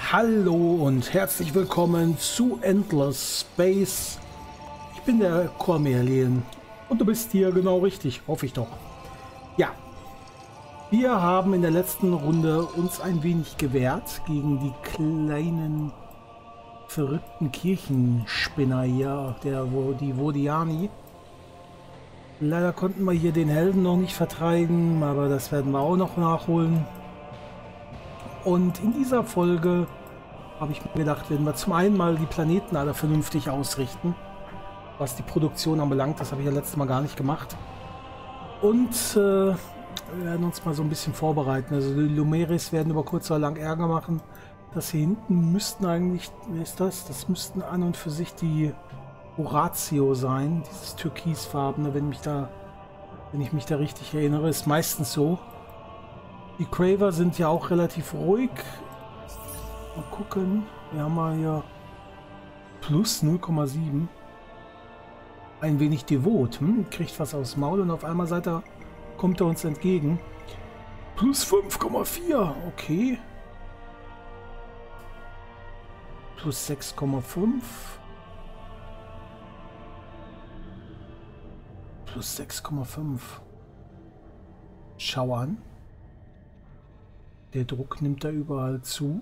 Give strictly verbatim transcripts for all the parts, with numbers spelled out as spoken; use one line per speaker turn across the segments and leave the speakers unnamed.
Hallo und herzlich willkommen zu Endless Space. Ich bin der Cormelien und du bist hier genau richtig, hoffe ich doch. Ja, wir haben in der letzten Runde uns ein wenig gewehrt gegen die kleinen verrückten Kirchenspinner hier, der wo die Vodiani. Leider konnten wir hier den Helden noch nicht vertreiben, aber das werden wir auch noch nachholen. Und in dieser Folge habe ich mir gedacht, werden wir zum einen mal die Planeten alle vernünftig ausrichten, was die Produktion anbelangt. Das habe ich ja letztes Mal gar nicht gemacht. Und äh, wir werden uns mal so ein bisschen vorbereiten. Also die Lumeris werden über kurz oder lang Ärger machen. Das hier hinten müssten eigentlich, wer ist das? Das müssten an und für sich die Horatio sein, dieses türkisfarbene, wenn mich da, wenn ich mich da richtig erinnere, ist meistens so. Die Craver sind ja auch relativ ruhig. Mal gucken. Wir haben mal hier plus null Komma sieben. Ein wenig devot. Hm? Kriegt was aufs Maul und auf einmal seid er, kommt er uns entgegen. Plus fünf Komma vier. Okay. Plus sechs Komma fünf. Plus sechs Komma fünf. Schau an. Der Druck nimmt da überall zu.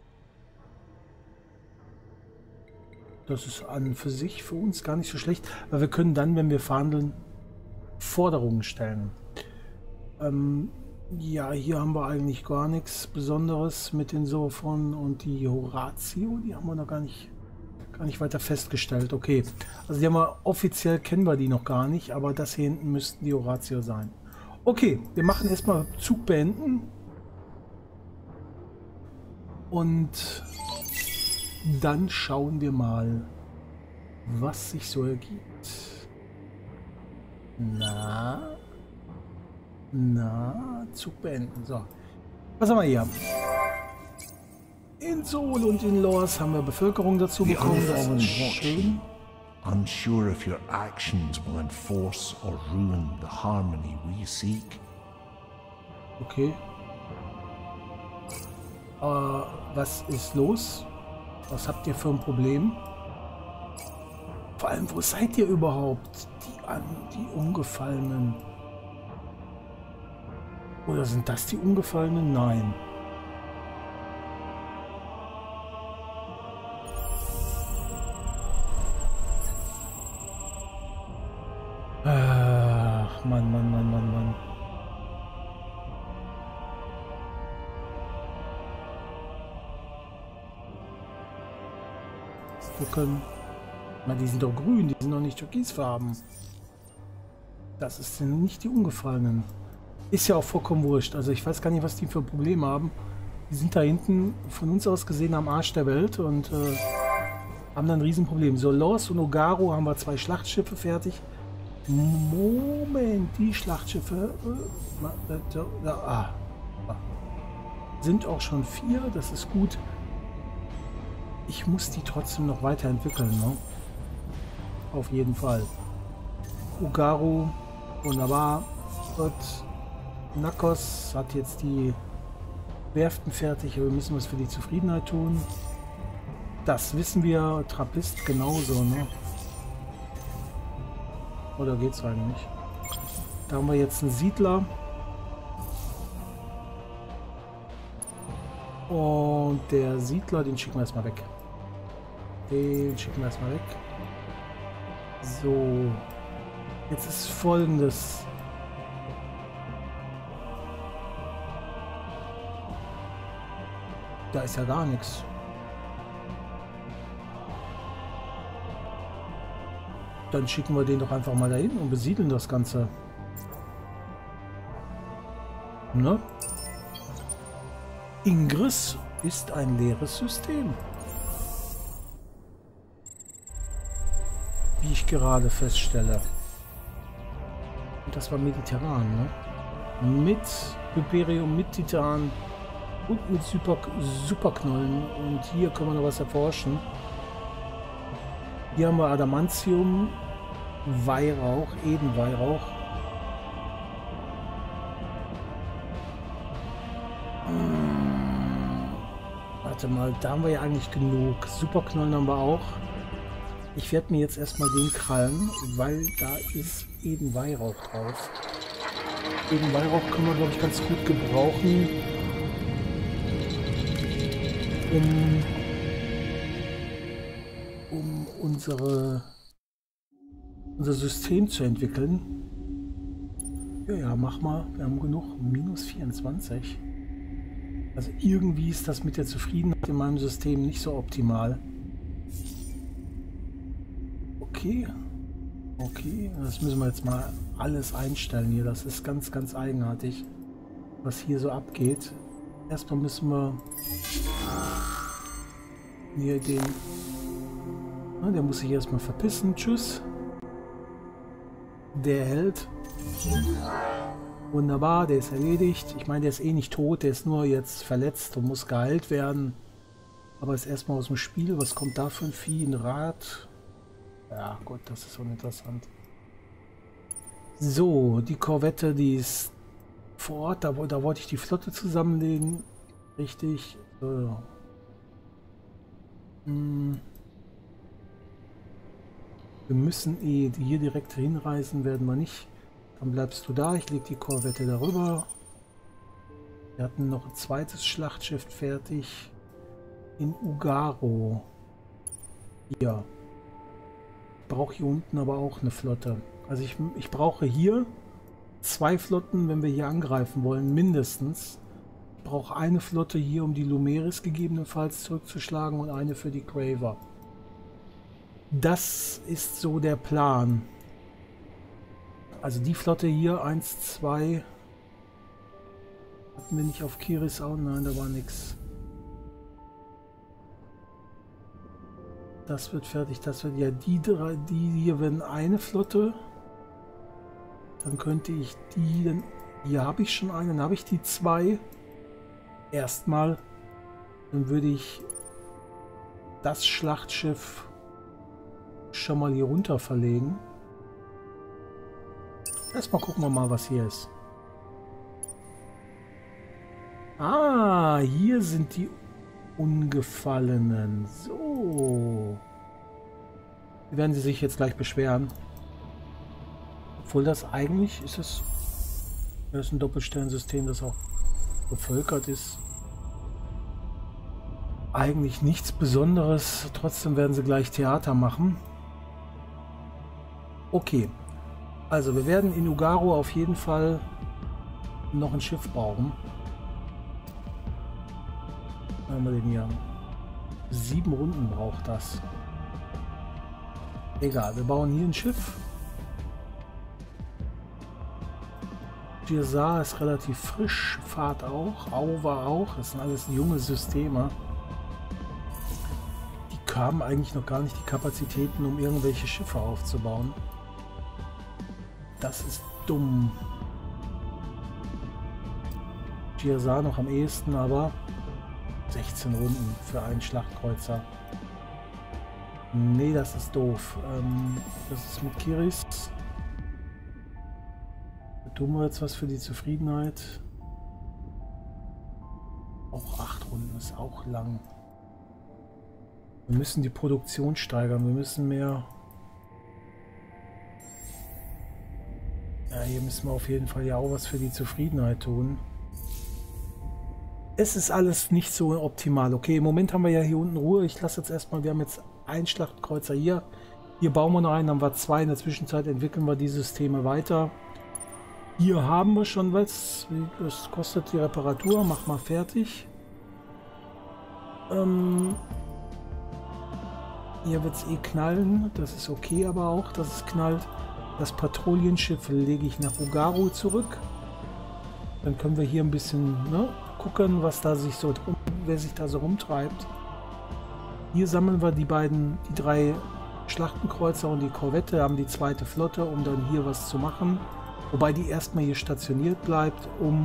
Das ist an und für sich für uns gar nicht so schlecht, weil wir können dann, wenn wir verhandeln, Forderungen stellen. Ähm, ja, hier haben wir eigentlich gar nichts Besonderes mit den Sophon und die Horatio, die haben wir noch gar nicht, gar nicht weiter festgestellt. Okay, also die haben wir, offiziell kennen wir die noch gar nicht, aber das hier hinten müssten die Horatio sein. Okay, wir machen erstmal Zug beenden. Und dann schauen wir mal, was sich so ergibt. Na, na, Zug beenden. So, was haben wir hier? In Sol und in Lors haben wir Bevölkerung dazu bekommen. Das ist schön.
Unsure if your actions will enforce or ruin the harmony we seek.
Okay. Uh, was ist los? Was habt ihr für ein Problem? Vor allem, wo seid ihr überhaupt? Die, an, die Umgefallenen. Oder sind das die Umgefallenen? Nein. Ach, Mann, Mann, Mann, Mann, Mann. Gucken. Na, die sind doch grün, die sind doch nicht türkisfarben. Das ist sind nicht die Ungefallenen. Ist ja auch vollkommen wurscht. Also ich weiß gar nicht, was die für ein Problem haben. Die sind da hinten von uns aus gesehen am Arsch der Welt und äh, haben dann ein Riesenproblem. So, Lors und Ogaro haben wir zwei Schlachtschiffe fertig. Moment, die Schlachtschiffe äh, äh, äh, ah, sind auch schon vier, das ist gut. Ich muss die trotzdem noch weiterentwickeln, ne? Auf jeden Fall. Ogaro, wunderbar. Gut. Nakos hat jetzt die Werften fertig, aber wir müssen was für die Zufriedenheit tun. Das wissen wir. Trappist genauso, ne? Oder geht's eigentlich? Da haben wir jetzt einen Siedler. Und der Siedler, den schicken wir erstmal weg. Den schicken wir erstmal weg. So. Jetzt ist Folgendes. Da ist ja gar nichts. Dann schicken wir den doch einfach mal dahin und besiedeln das Ganze. Ne? Ingris ist ein leeres System. Wie ich gerade feststelle. Und das war mediterran, ne? Mit Hyperium, mit Titan und mit Super, Superknollen. Und hier können wir noch was erforschen. Hier haben wir Adamantium, Weihrauch, Edenweihrauch. Warte mal, da haben wir ja eigentlich genug. Superknollen haben wir auch. Ich werde mir jetzt erstmal den krallen, weil da ist eben Weihrauch drauf. Eben Weihrauch können wir, glaube ich, ganz gut gebrauchen, um, um unsere, unser System zu entwickeln. Ja, ja, mach mal. Wir haben genug. minus vierundzwanzig. Also irgendwie ist das mit der Zufriedenheit in meinem System nicht so optimal. Okay. Okay, das müssen wir jetzt mal alles einstellen hier. Das ist ganz, ganz eigenartig, was hier so abgeht. Erstmal müssen wir hier den... Na, der muss sich erstmal verpissen. Tschüss. Der hält. Wunderbar, der ist erledigt. Ich meine, der ist eh nicht tot, der ist nur jetzt verletzt und muss geheilt werden. Aber ist erstmal aus dem Spiel. Was kommt da für ein Vieh? Ein Rad? Ja, gut, das ist uninteressant. So, die Korvette, die ist vor Ort. Da, da wollte ich die Flotte zusammenlegen. Richtig. So. Hm. Wir müssen eh hier direkt hinreisen, werden wir nicht. Dann bleibst du da, ich lege die Korvette darüber. Wir hatten noch ein zweites Schlachtschiff fertig in Ugaro. Hier. Ich brauche hier unten aber auch eine Flotte. Also ich, ich brauche hier zwei Flotten, wenn wir hier angreifen wollen, mindestens. Ich brauche eine Flotte hier, um die Lumeris gegebenenfalls zurückzuschlagen und eine für die Graver. Das ist so der Plan. Also die Flotte hier, eins, zwei. Hatten wir nicht auf Kiris auch? Nein, da war nichts. Das wird fertig, das wird ja die drei, die hier werden eine Flotte. Dann könnte ich die, dann, hier habe ich schon eine, dann habe ich die zwei. Erstmal, dann würde ich das Schlachtschiff schon mal hier runter verlegen. Erstmal gucken wir mal, was hier ist. Ah, hier sind die Ungefallenen. So. Werden sie sich jetzt gleich beschweren. Obwohl das eigentlich ist es, das ist ein Doppelsternsystem, das auch bevölkert ist. Eigentlich nichts Besonderes. Trotzdem werden sie gleich Theater machen. Okay. Also wir werden in Ugaro auf jeden Fall noch ein Schiff brauchen. Was haben wir denn hier? Sieben Runden braucht das. Egal, wir bauen hier ein Schiff. Girsar ist relativ frisch, Fahrt auch, Auva auch. Das sind alles junge Systeme. Die haben eigentlich noch gar nicht die Kapazitäten, um irgendwelche Schiffe aufzubauen. Das ist dumm. Girsar noch am ehesten, aber sechzehn Runden für einen Schlachtkreuzer. Nee, das ist doof. Ähm, das ist mit Kiris. Da tun wir jetzt was für die Zufriedenheit. Auch acht Runden ist auch lang. Wir müssen die Produktion steigern. Wir müssen mehr... Ja, hier müssen wir auf jeden Fall ja auch was für die Zufriedenheit tun. Es ist alles nicht so optimal. Okay, im Moment haben wir ja hier unten Ruhe. Ich lasse jetzt erstmal, wir haben jetzt einen Schlachtkreuzer hier. Hier bauen wir noch einen, dann haben wir zwei. In der Zwischenzeit entwickeln wir die Systeme weiter. Hier haben wir schon was. Das kostet die Reparatur. Mach mal fertig. Ähm, hier wird es eh knallen. Das ist okay, aber auch, dass es knallt. Das Patrouillenschiff lege ich nach Ugaro zurück. Dann können wir hier ein bisschen ne, gucken, was da sich so wer sich da so rumtreibt. Hier sammeln wir die beiden, die drei Schlachtenkreuzer und die Korvette, haben die zweite Flotte, um dann hier was zu machen. Wobei die erstmal hier stationiert bleibt, um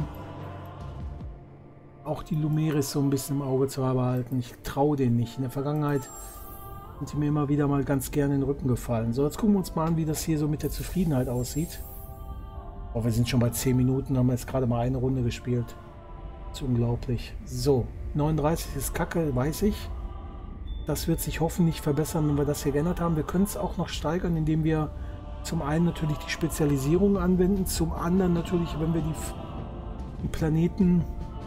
auch die Lumeris so ein bisschen im Auge zu behalten. Ich traue denen nicht. In der Vergangenheit sind sie mir immer wieder mal ganz gerne in den Rücken gefallen. So, jetzt gucken wir uns mal an, wie das hier so mit der Zufriedenheit aussieht. Oh, wir sind schon bei zehn Minuten, haben wir jetzt gerade mal eine Runde gespielt. Das ist unglaublich. So, neununddreißig ist kacke, weiß ich. Das wird sich hoffentlich verbessern, wenn wir das hier geändert haben. Wir können es auch noch steigern, indem wir zum einen natürlich die Spezialisierung anwenden, zum anderen natürlich, wenn wir die, die Planeten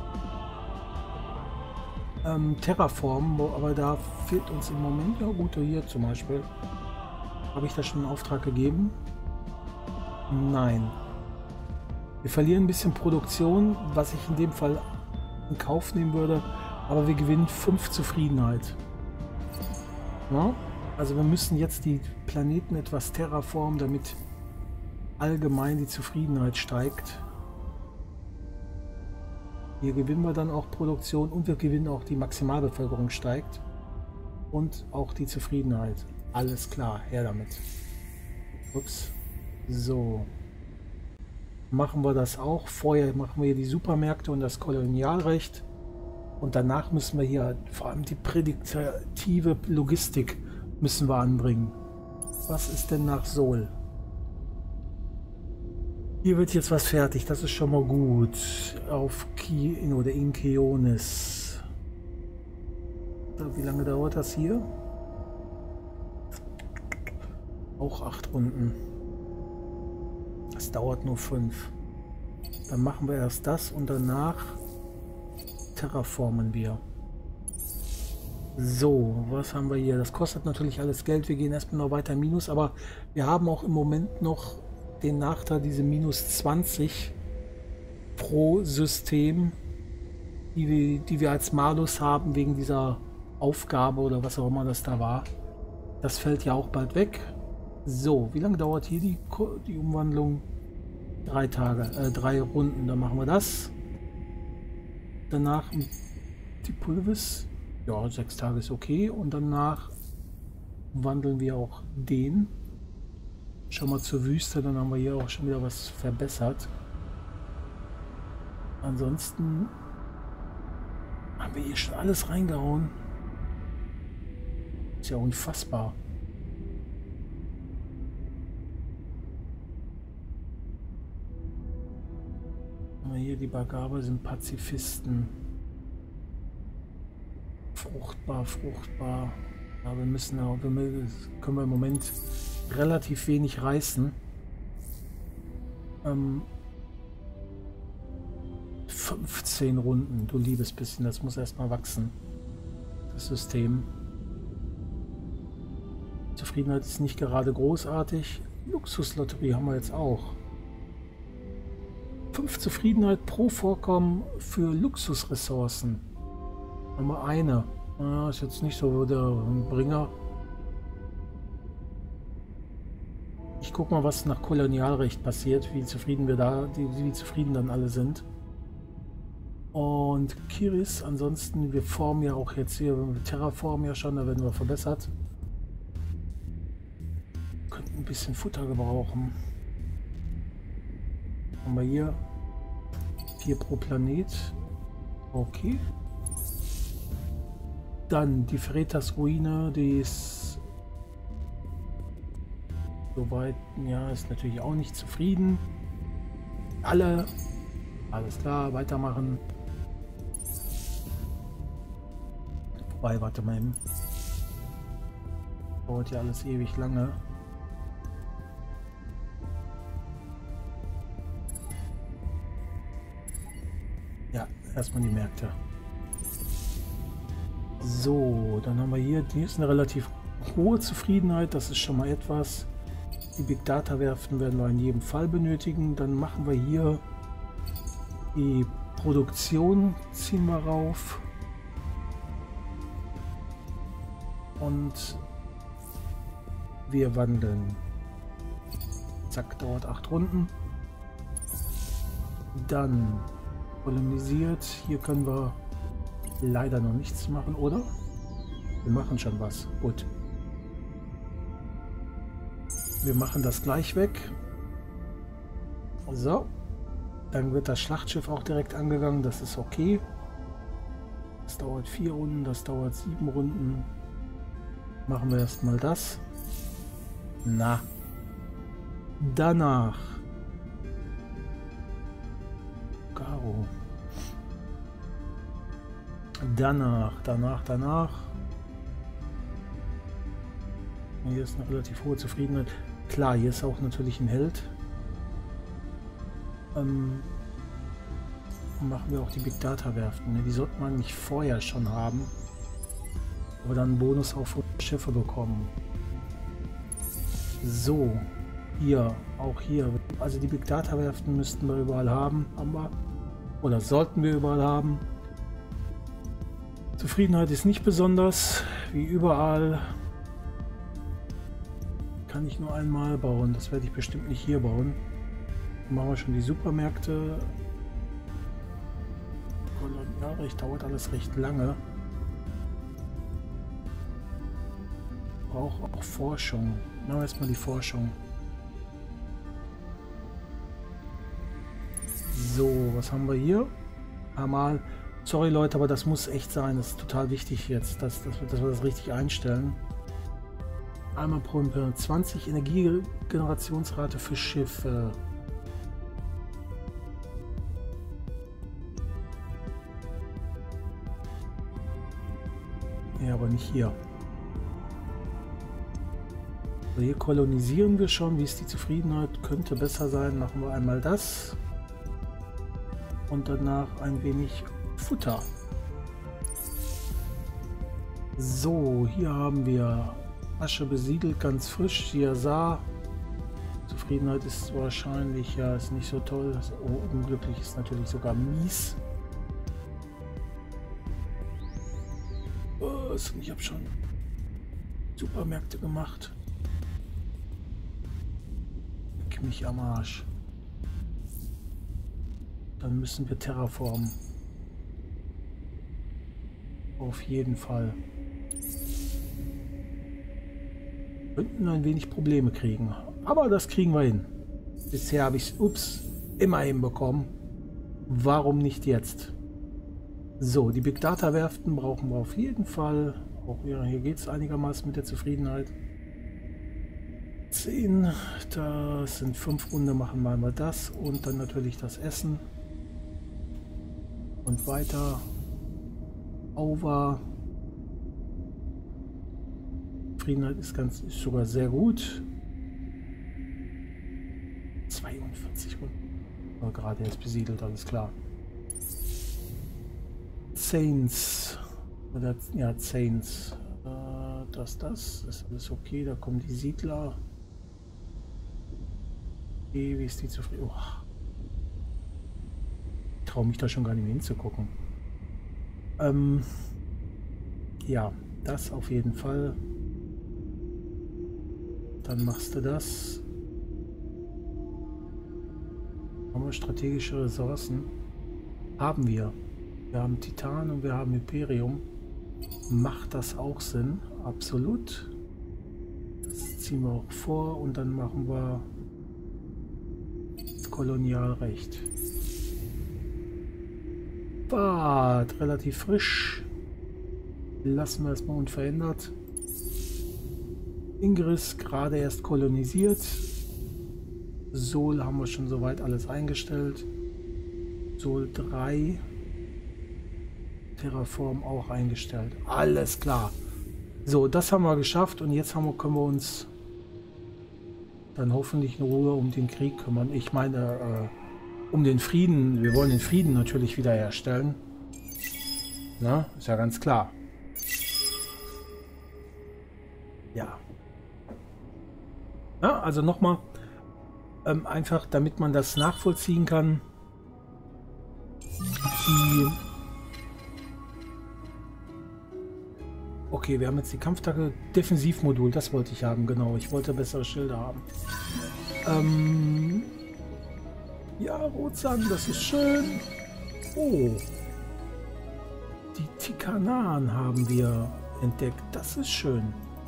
ähm, terraformen, aber da fehlt uns im Moment, ja gut, hier zum Beispiel. Habe ich da schon einen Auftrag gegeben? Nein. Wir verlieren ein bisschen Produktion, was ich in dem Fall in Kauf nehmen würde, aber wir gewinnen fünf Zufriedenheit. Ja? Also wir müssen jetzt die Planeten etwas terraformen, damit allgemein die Zufriedenheit steigt. Hier gewinnen wir dann auch Produktion und wir gewinnen auch die Maximalbevölkerung steigt und auch die Zufriedenheit. Alles klar, her damit. Ups. So. Machen wir das auch. Vorher machen wir hier die Supermärkte und das Kolonialrecht. Und danach müssen wir hier vor allem die prädiktive Logistik müssen wir anbringen. Was ist denn nach Sol? Hier wird jetzt was fertig, das ist schon mal gut. Auf Ki oder in Keonis. Wie lange dauert das hier? Auch acht Runden. Das dauert nur fünf. Dann machen wir erst das und danach terraformen wir. So, was haben wir hier? Das kostet natürlich alles Geld. Wir gehen erstmal noch weiter minus, aber wir haben auch im Moment noch den Nachteil, diese minus zwanzig pro System, die wir, die wir als Malus haben wegen dieser Aufgabe oder was auch immer das da war. Das fällt ja auch bald weg. So, wie lange dauert hier die, die Umwandlung? Drei Tage, äh, drei Runden, dann machen wir das. Danach die Pulvis. Ja, sechs Tage ist okay. Und danach wandeln wir auch den. Schon mal zur Wüste, dann haben wir hier auch schon wieder was verbessert. Ansonsten haben wir hier schon alles reingehauen. Ist ja unfassbar. Hier die Bagabe sind Pazifisten. Fruchtbar, fruchtbar. Aber wir müssen auch, wir können wir im Moment relativ wenig reißen. Ähm, fünfzehn Runden, du liebes bisschen, das muss erstmal wachsen. Das System. Zufriedenheit ist nicht gerade großartig. Luxuslotterie haben wir jetzt auch. fünf Zufriedenheit pro Vorkommen für Luxusressourcen. Haben wir eine. Ja, ist jetzt nicht so der Bringer. Ich guck mal, was nach Kolonialrecht passiert, wie zufrieden wir da, wie, wie zufrieden dann alle sind. Und Kiris, ansonsten, wir formen ja auch jetzt hier, wir terraformen ja schon, da werden wir verbessert. Könnten ein bisschen Futter gebrauchen. Haben wir hier vier pro Planet. Okay. Dann die Fretas Ruine, die ist soweit, ja, ist natürlich auch nicht zufrieden. Alle, alles klar, weitermachen. Wobei, warte mal eben. Dauert ja alles ewig lange. Ja, erstmal die Märkte. So, dann haben wir hier, die ist eine relativ hohe Zufriedenheit, das ist schon mal etwas. Die Big Data Werften werden wir in jedem Fall benötigen. Dann machen wir hier die Produktion, ziehen wir rauf. Und wir wandeln. Zack, dauert acht Runden. Dann kolonisiert. Hier können wir leider noch nichts machen, oder? Wir machen schon was. Gut. Wir machen das gleich weg. So. Dann wird das Schlachtschiff auch direkt angegangen. Das ist okay. Das dauert vier Runden, das dauert sieben Runden. Machen wir erstmal das. Na. Danach. Garo. Danach, danach, danach. Hier ist eine relativ hohe Zufriedenheit. Klar, hier ist auch natürlich ein Held. Ähm, machen wir auch die Big Data Werften. Ne? Die sollte man nicht vorher schon haben. Aber dann einen Bonus auf Schiffe bekommen. So, hier, auch hier. Also die Big Data Werften müssten wir überall haben. Haben wir. Oder sollten wir überall haben. Zufriedenheit ist nicht besonders, wie überall. Kann ich nur einmal bauen. Das werde ich bestimmt nicht hier bauen. Dann machen wir schon die Supermärkte. Ja, recht, dauert alles recht lange. Braucht auch Forschung. Machen wir erstmal die Forschung. So, was haben wir hier? Einmal. Sorry Leute, aber das muss echt sein. Das ist total wichtig jetzt, dass, dass, wir, dass wir das richtig einstellen. Einmal pro Imperium zwanzig Energiegenerationsrate für Schiffe. Ja, aber nicht hier. So, hier kolonisieren wir schon. Wie ist die Zufriedenheit? Könnte besser sein. Machen wir einmal das. Und danach ein wenig Futter. So, hier haben wir Asche besiedelt, ganz frisch. Hier sah. Zufriedenheit ist wahrscheinlich, ja, ist nicht so toll. Oh, unglücklich ist natürlich sogar mies. Oh, ich habe schon Supermärkte gemacht. Leck mich am Arsch. Dann müssen wir terraformen. Auf jeden Fall. Könnten ein wenig Probleme kriegen. Aber das kriegen wir hin. Bisher habe ich es, ups, immer hinbekommen. Warum nicht jetzt? So, die Big Data Werften brauchen wir auf jeden Fall. Auch hier, hier geht es einigermaßen mit der Zufriedenheit. zehn, das sind fünf Runde, machen wir mal das. Und dann natürlich das Essen. Und weiter. Over. Zufriedenheit ist ganz, ist sogar sehr gut. zweiundvierzig Runden. Oh, gerade erst besiedelt, alles klar. Saints. Oder, ja, Saints. Äh, das, das ist alles okay. Da kommen die Siedler. Okay, wie ist die Zufriedenheit? Oh. Ich traue mich da schon gar nicht mehr hinzugucken. Ähm, ja, das auf jeden Fall. Dann machst du das. Haben wir strategische Ressourcen? Haben wir. Wir haben Titan und wir haben Imperium. Macht das auch Sinn? Absolut. Das ziehen wir auch vor und dann machen wir das Kolonialrecht. Bad, relativ frisch. Lassen wir erstmal unverändert. Ingris gerade erst kolonisiert. Sol haben wir schon soweit alles eingestellt. Sol drei. Terraform auch eingestellt. Alles klar. So, das haben wir geschafft und jetzt haben wir, können wir uns dann hoffentlich in Ruhe um den Krieg kümmern. Ich meine, äh, um den Frieden. Wir wollen den Frieden natürlich wiederherstellen. Na, ist ja ganz klar. Ja. Ja, also nochmal, ähm, einfach damit man das nachvollziehen kann. Die okay, wir haben jetzt die Kampftacke Defensivmodul, das wollte ich haben, genau. Ich wollte bessere Schilder haben. Ähm, ja, Rotsand, das ist schön. Oh. Die Tikanan haben wir entdeckt, das ist schön.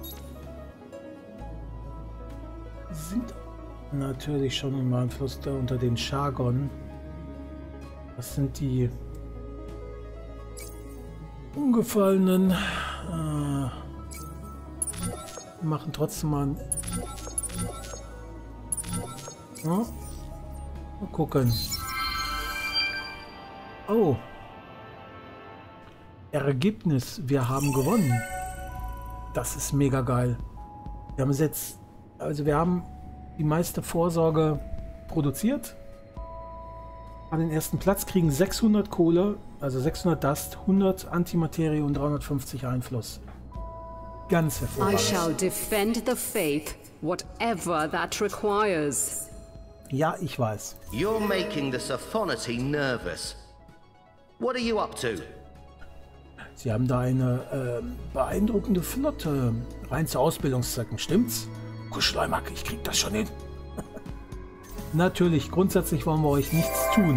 Sind natürlich schon im Einfluss da unter den Shargon. Das sind die Ungefallenen. Äh, machen trotzdem mal ein ja. Mal gucken. Oh. Ergebnis, wir haben gewonnen. Das ist mega geil. Wir haben jetzt, also wir haben die meiste Vorsorge produziert. An den ersten Platz, kriegen sechshundert Kohle, also sechshundert Dust, hundert Antimaterie und dreihundertfünfzig Einfluss. Ganz hervorragend.
I shall defend the faith, whatever that requires.
Ja, ich weiß.
You're making the Sophonoty nervous. What are you up to?
Sie haben da eine äh, beeindruckende Flotte. Rein zu Ausbildungszwecken, stimmt's? Kuschleimack, ich krieg das schon hin. Natürlich, grundsätzlich wollen wir euch nichts tun.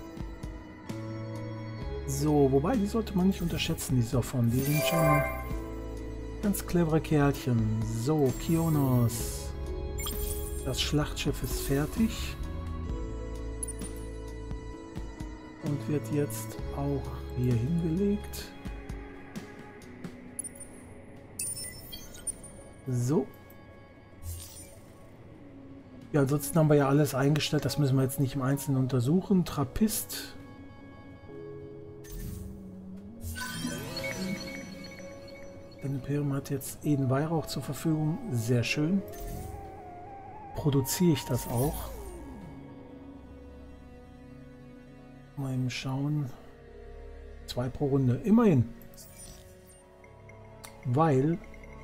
So, wobei, die sollte man nicht unterschätzen, die Sophon. Die sind schon ganz clevere Kerlchen. So, Kionos. Das Schlachtschiff ist fertig. Und wird jetzt auch hier hingelegt. So. Ja, ansonsten haben wir ja alles eingestellt. Das müssen wir jetzt nicht im Einzelnen untersuchen. Trappist. Das Imperium hat jetzt Eden Weihrauch zur Verfügung. Sehr schön. Produziere ich das auch? Mal eben schauen. Zwei pro Runde. Immerhin. Weil...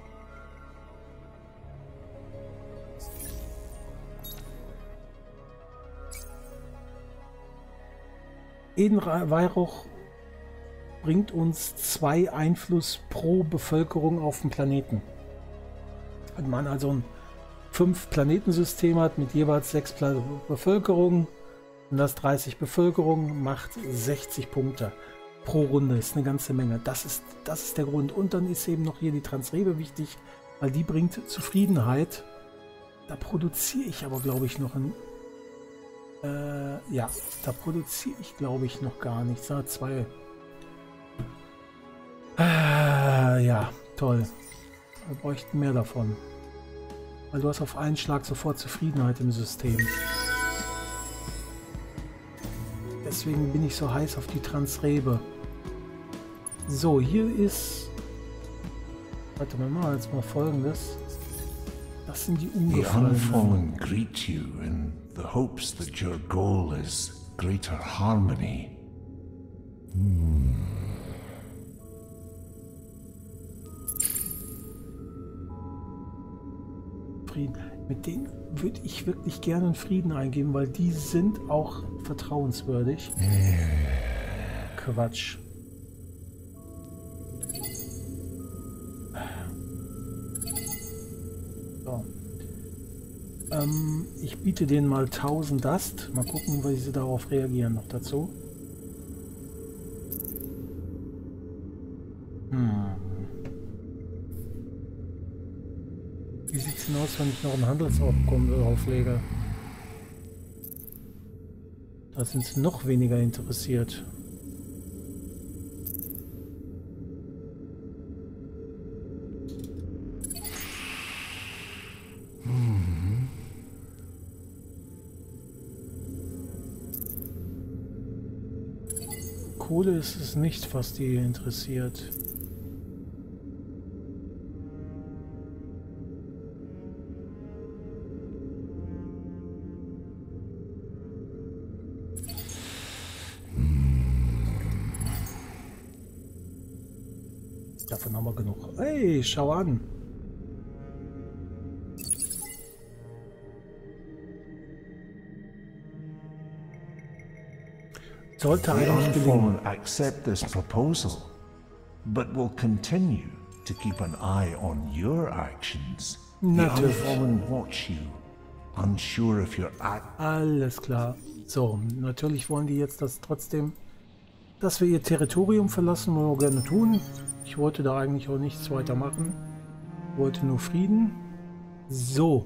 Eden Weihrauch bringt uns zwei Einfluss pro Bevölkerung auf dem Planeten. Wenn man also ein fünf Planetensystem hat mit jeweils sechs Pla Bevölkerung und das dreißig Bevölkerung macht sechzig Punkte pro Runde. Ist eine ganze Menge. Das ist, das ist der Grund. Und dann ist eben noch hier die Transrebe wichtig, weil die bringt Zufriedenheit. Da produziere ich aber, glaube ich, noch ein... Äh, ja, da produziere ich, glaube ich, noch gar nichts. Da zwei. Äh, ja, toll. Wir bräuchten mehr davon. Weil du hast auf einen Schlag sofort Zufriedenheit im System. Deswegen bin ich so heiß auf die Transrebe. So, hier ist... Warte mal, mal jetzt mal Folgendes. Das sind die Ungefallenen.
The unfallen greet you in the hopes that your goal is greater harmony. Hmm.
Frieden. Mit denen würde ich wirklich gerne einen Frieden eingeben, weil die sind auch vertrauenswürdig. Quatsch. So. Ähm, ich biete denen mal tausend Dust. Mal gucken, wie sie darauf reagieren noch dazu. Hm. Wie sieht es denn aus, wenn ich noch ein Handelsabkommen drauflege? Da sind sie noch weniger interessiert. Mhm. Kohle ist es nicht, was die interessiert. Davon haben wir genug. Hey, schau an. Sollte eigentlich gelingen.
Accept this proposal, but will continue to keep an eye on your actions.
Natürlich.
The Unfallen watch you, unsure if your act.
Alles klar. So, natürlich wollen die jetzt das trotzdem, dass wir ihr Territorium verlassen, wollen wir gerne tun. Ich wollte da eigentlich auch nichts weiter machen. Wollte nur Frieden. So.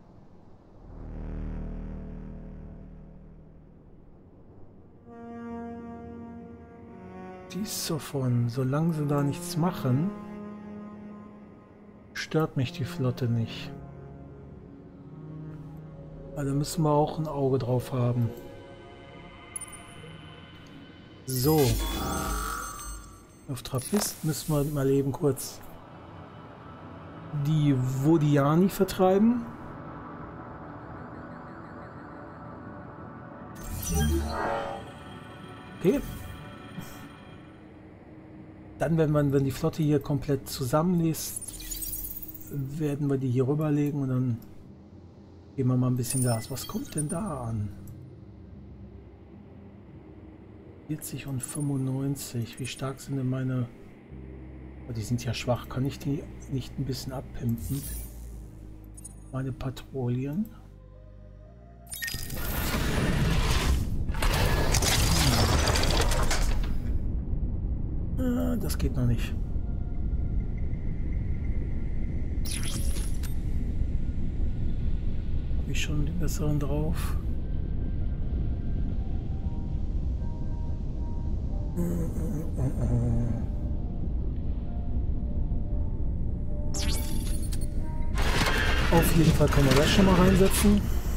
Dies davon, solange sie da nichts machen, stört mich die Flotte nicht. Also müssen wir auch ein Auge drauf haben. So. Auf Trappist müssen wir mal eben kurz die Vodiani vertreiben. Okay. Dann, wenn man, wenn die Flotte hier komplett zusammen ist, werden wir die hier rüberlegen und dann geben wir mal ein bisschen Gas. Was kommt denn da an? vierzig und fünfundneunzig. Wie stark sind denn meine... Oh, die sind ja schwach. Kann ich die nicht ein bisschen abpimpen? Meine Patrouillen. Ah, das geht noch nicht. Habe ich schon die besseren drauf? Auf jeden Fall können wir das schon mal reinsetzen.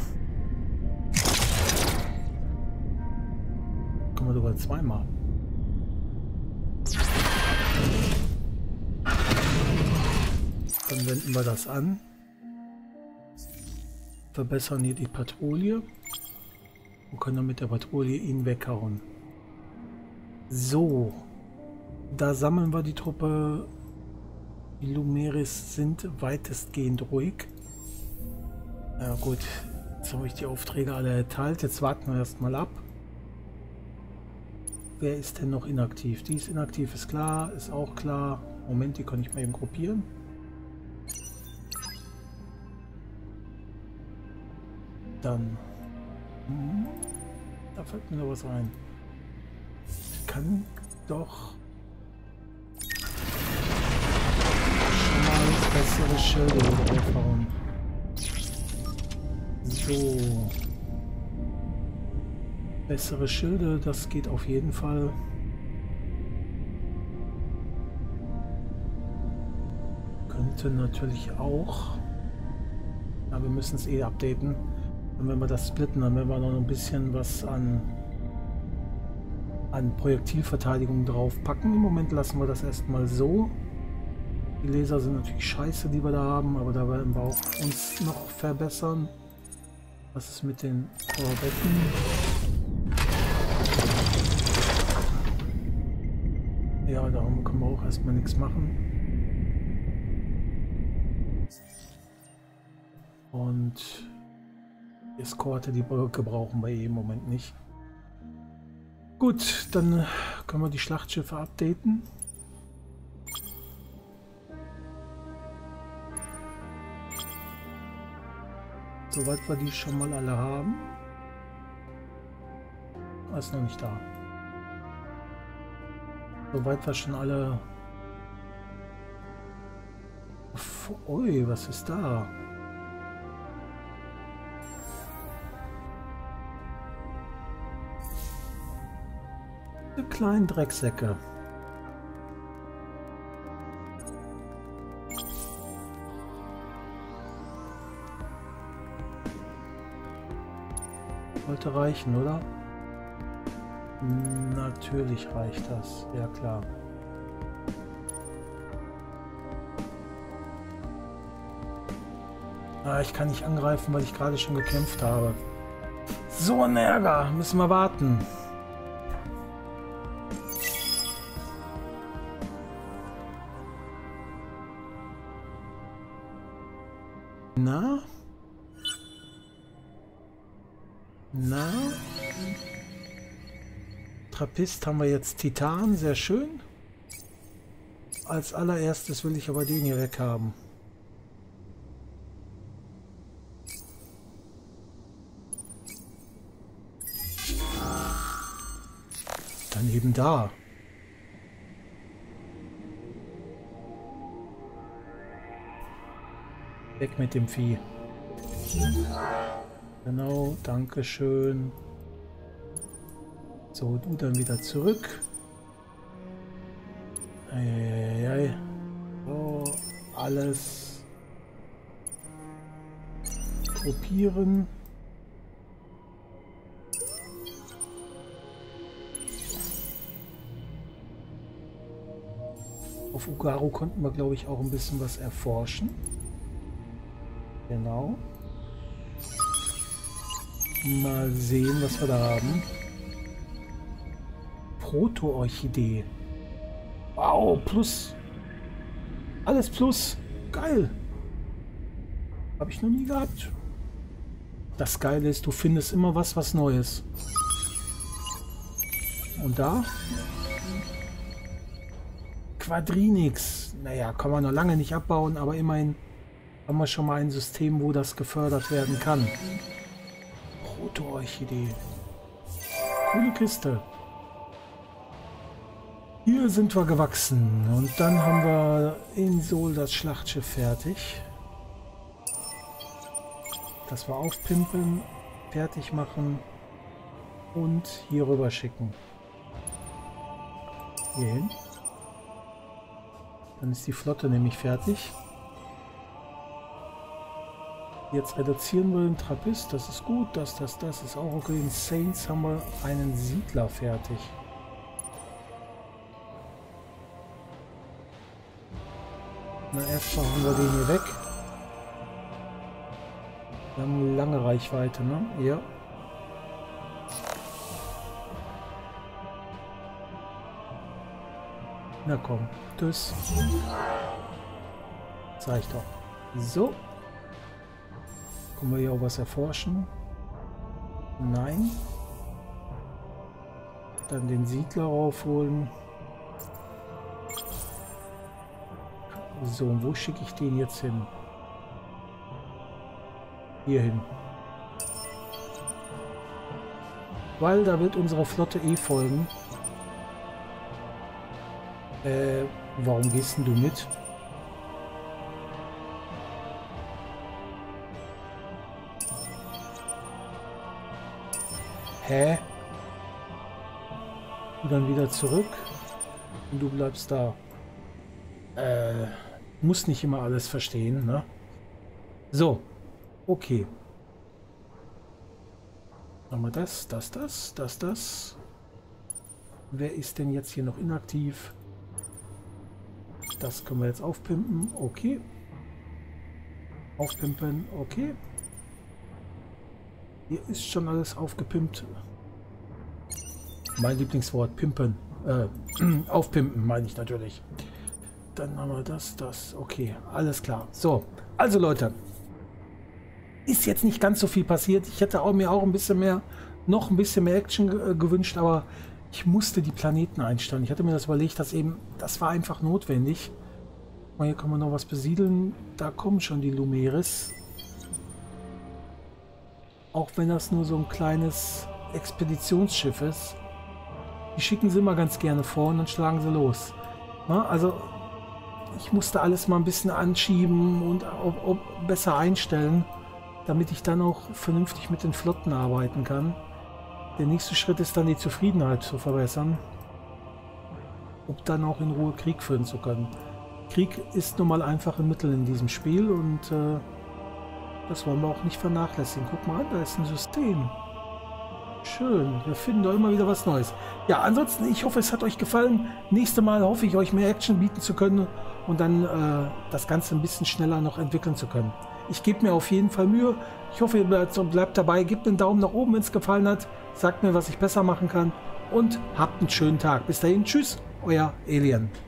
Können wir sogar zweimal. Dann wenden wir das an. Verbessern hier die Patrouille. Und können dann mit der Patrouille ihn weghauen. So. Da sammeln wir die Truppe. Die Lumeris sind weitestgehend ruhig. Ja gut, jetzt habe ich die Aufträge alle erteilt. Jetzt warten wir erstmal ab. Wer ist denn noch inaktiv? Die ist inaktiv, ist klar, ist auch klar. Moment, die kann ich mal eben gruppieren. Dann. Hm, da fällt mir noch was ein. Ich kann doch schon mal bessere Schilde draufhauen. So. Bessere Schilde, das geht auf jeden Fall. Könnte natürlich auch. Aber wir müssen es eh updaten. Und wenn wir das splitten, dann werden wir noch ein bisschen was an, an Projektilverteidigung drauf packen. Im Moment lassen wir das erstmal so. Die Laser sind natürlich scheiße, die wir da haben, aber da werden wir auch uns noch verbessern. Was ist mit den Korvetten? Ja, darum können wir auch erstmal nichts machen. Und die Eskorte, die Brücke brauchen wir eh im Moment nicht. Gut, dann können wir die Schlachtschiffe updaten. Soweit wir die schon mal alle haben. Ist noch nicht da. Soweit wir schon alle... Ui, was ist da? Die kleinen Drecksäcke. Sollte reichen, oder? Natürlich reicht das, ja klar. Ah, ich kann nicht angreifen, weil ich gerade schon gekämpft habe. So ein Ärger, müssen wir warten. Na? Na? Trappist haben wir jetzt Titan, sehr schön. Als allererstes will ich aber den hier weg haben. Dann eben da. Weg mit dem Vieh. Genau, danke schön. So, du dann wieder zurück. Eieiei. So, alles gruppieren. Auf Ugaru konnten wir, glaube ich, auch ein bisschen was erforschen. Genau. Mal sehen, was wir da haben. Proto-Orchidee. Wow, plus. Alles plus. Geil. Habe ich noch nie gehabt. Das Geile ist, du findest immer was, was Neues. Und da? Quadrinix. Naja, kann man noch lange nicht abbauen, aber immerhin haben wir schon mal ein System, wo das gefördert werden kann. Proto-Orchidee. Coole Kiste. Hier sind wir gewachsen. Und dann haben wir in Sol das Schlachtschiff fertig. Das wir aufpimpen, fertig machen und hier rüber schicken. Hier hin. Dann ist die Flotte nämlich fertig. Jetzt reduzieren wir den Trappist, das ist gut, das, das, das ist auch okay. In Saints haben wir einen Siedler fertig. Na, erst machen wir den hier weg. Wir haben eine lange Reichweite, ne? Ja. Na komm, das zeig doch. So. Können wir hier auch was erforschen? Nein. Dann den Siedler raufholen. So, und wo schicke ich den jetzt hin? Hier hin. Weil da wird unsere Flotte eh folgen. Äh, warum gehst denn du mit? Hä? Du dann wieder zurück und du bleibst da. Äh, muss nicht immer alles verstehen, ne? So, okay. Machen wir das, das, das, das, das. Wer ist denn jetzt hier noch inaktiv? Das können wir jetzt aufpimpen, okay. Aufpimpen, okay. Hier ist schon alles aufgepimpt. Mein Lieblingswort, pimpen. Äh, aufpimpen meine ich natürlich. Dann haben wir das, das. Okay, alles klar. So, also Leute. Ist jetzt nicht ganz so viel passiert. Ich hätte auch mir auch ein bisschen mehr, noch ein bisschen mehr Action äh, gewünscht, aber ich musste die Planeten einstellen. Ich hatte mir das überlegt, dass eben, das war einfach notwendig. Und hier kann man noch was besiedeln. Da kommen schon die Lumeris. Auch wenn das nur so ein kleines Expeditionsschiff ist. Die schicken sie immer ganz gerne vor und dann schlagen sie los. Na, also ich musste alles mal ein bisschen anschieben und auch, auch besser einstellen, damit ich dann auch vernünftig mit den Flotten arbeiten kann. Der nächste Schritt ist dann die Zufriedenheit zu verbessern, um dann auch in Ruhe Krieg führen zu können. Krieg ist nun mal einfach ein Mittel in diesem Spiel und äh, das wollen wir auch nicht vernachlässigen. Guck mal an, da ist ein System. Schön, wir finden da immer wieder was Neues. Ja, ansonsten, ich hoffe, es hat euch gefallen. Nächstes Mal hoffe ich, euch mehr Action bieten zu können und dann äh, das Ganze ein bisschen schneller noch entwickeln zu können. Ich gebe mir auf jeden Fall Mühe. Ich hoffe, ihr bleibt, bleibt dabei. Gebt einen Daumen nach oben, wenn es gefallen hat. Sagt mir, was ich besser machen kann. Und habt einen schönen Tag. Bis dahin, tschüss, euer Alien.